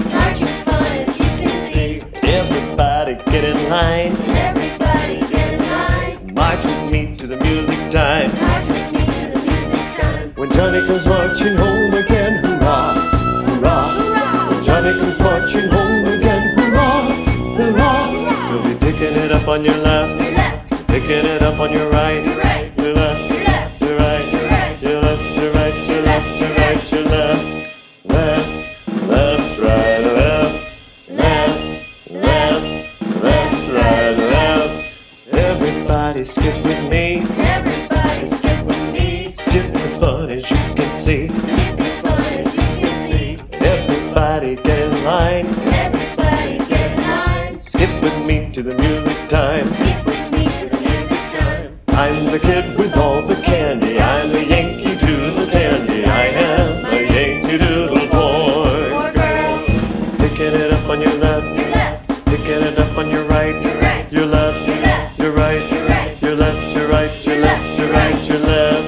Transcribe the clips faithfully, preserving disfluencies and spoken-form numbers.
Marching's fun as you can see. Everybody get in line. Everybody get in line. March with me to the music time. March with me to the music time. When Johnny comes marching home again, hurrah, hurrah. Hurrah! When Johnny comes marching home again, hurrah, hurrah. You'll be picking it up on your left, Your left, picking it up on your right, your right, your left, your left, your right, your right, your left, your right, your left, your right, your left, left, left, right, left, left, left, left, right, left. Everybody skip with me. everybody skip with me. Skip as fun as you can see. Skip as fun as you can see. Everybody get in line. Everybody get in line. Skip with me to the music time. Skip with me to the music time. I'm the kid with all the candy. I'm a Yankee Doodle dandy. I am a Yankee Doodle boy. Or girl, Picking it up on your left, your left, picking it up on your right, your right, your left, your left, your right, your right, your left, your right, your left, your right, your left,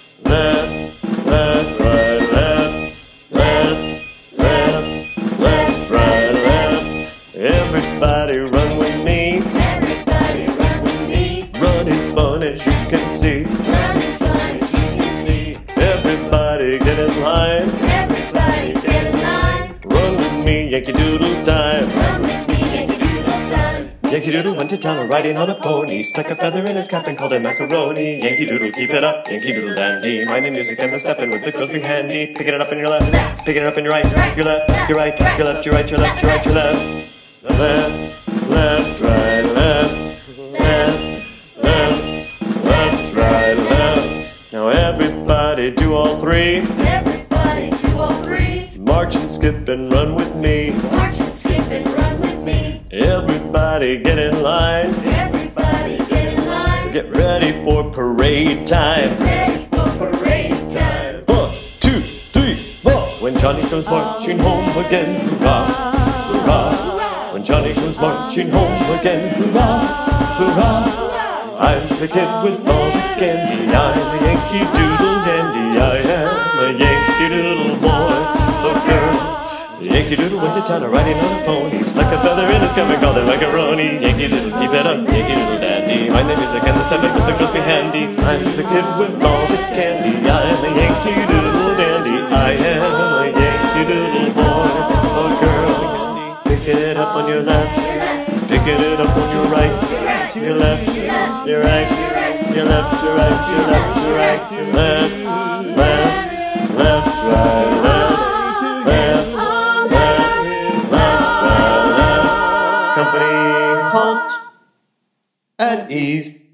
left, left, right, left, left, left, left, right, left. Everybody run with me. everybody run with me. Run, it's fun as you can see. Run as fun as you can see. Everybody get in line. Everybody get in line. Run with me, Yankee Doodle time. Run with me, Yankee Doodle time. Yankee Doodle went to town riding on a pony. Stuck a feather in his cap and called it macaroni. Yankee Doodle, keep it up. Yankee Doodle dandy. Mind the music and the stepping with the girls be handy. Picking it up in your left, picking it up in your right, your left, your right, your left, your right, your left, your right, your left. Left, left, right, left, left, left, left, right, left. Now everybody do all three. Everybody do all three. March and skip and run with me. March and skip and run with me. Everybody get in line. Everybody get in line. Get ready for parade time. Ready for parade time. One, two, three, four. When Johnny comes marching home again, hurrah, hurrah. When Johnny comes marching home again, hurrah, hurrah. I'm the kid with all the candy. I'm a Yankee Doodle dandy. I am a Yankee Doodle boy or girl. Yankee Doodle went to town riding on a pony. Stuck a feather in his cap and called it macaroni. Yankee Doodle, keep it up. Yankee Doodle dandy. Mind the music and the stepping with the girls be handy. I'm the kid with all the candy. I'm a Yankee Doodle dandy. I am a Yankee Doodle boy or girl. Picking it up on your left, picking it up on your right, your left, your right, your left, your right, your left, your right, your left, left, left, right, left, left, left, left, right, left. Company halt at ease.